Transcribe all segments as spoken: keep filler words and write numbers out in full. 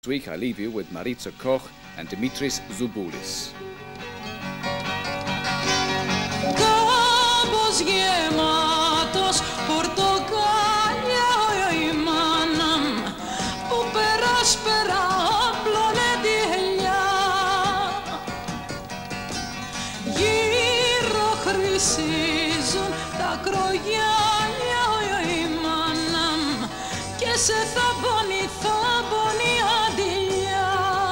week I leave you with Maritza Koch and Dimitris Zouboulis. Κάμπος γεμάτος πορτοκάλια η μάνα που περάσπερα απλώνε τη ελιά. Γύρω χρυσίζουν τα κρογιάλια η μάνα και σε θαμπώνει, θαμπώνει αντιλιά.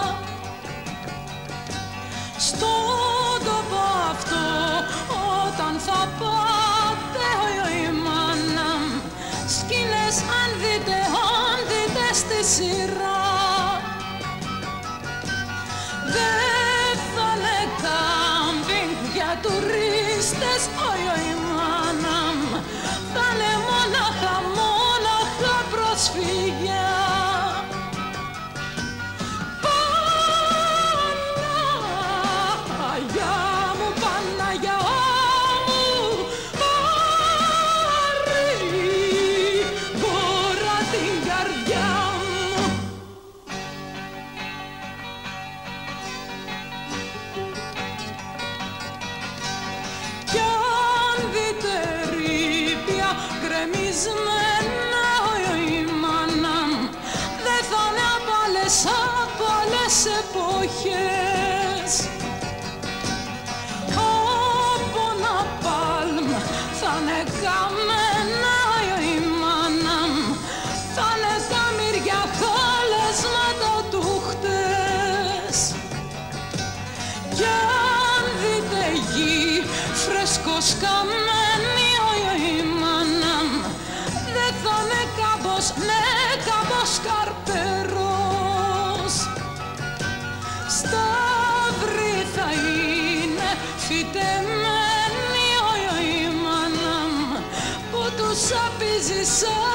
Στον τόπο αυτό όταν θα πάτε η μάνα σκηνές αν δείτε, αν δείτε στη σειρά δεν θα είναι κάμπινγκ για τουρίστες η μάνα θα είναι μόναχα, μόναχα προσφυγιά. Γκρεμισμένα η μάνα δεν θα είναι απ' άλλες, απ' άλλες εποχές. Από ένα πάλμ θα είναι καμένα η μάνα θα είναι τα μυριά χάλασματα του χτες. Κι αν δείτε γη φρέσκος καμένη θα είναι κάμπος, ναι, κάμπος καρπερός. Σταύροι θα είναι φυτεμένοι η μάνα που τους απίζει σαν